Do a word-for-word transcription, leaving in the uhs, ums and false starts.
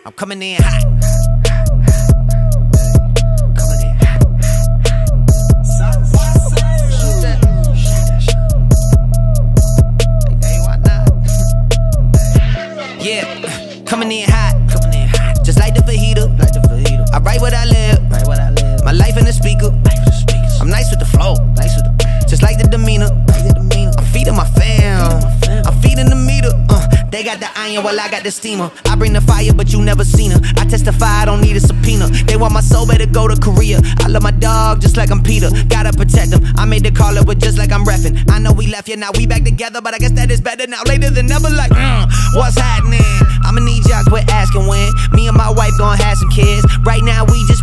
I'm coming in hot. Coming in hot. Hey, why not? Yeah, coming in hot. Coming in hot. Just like the fajita. Like the fajita. I write what I live. Write what I live. My life in the speaker. I'm nice with the flow. Nice with the just like the demeanor. I'm feeding my fam. I'm feeding the meter. Uh, they got the iron while I got the steamer. I bring the fire, but you never seen her. I testify, I don't need a subpoena. They want my soul, better go to Korea. I love my dog just like I'm Peter. Gotta protect him. I made the call up with just like I'm reffing. I know we left, yeah, now we back together, but I guess that is better now. Later than never, like, mm, what's happening? I'ma need y'all quit asking when. Me and my wife gon' have some kids. Right now we just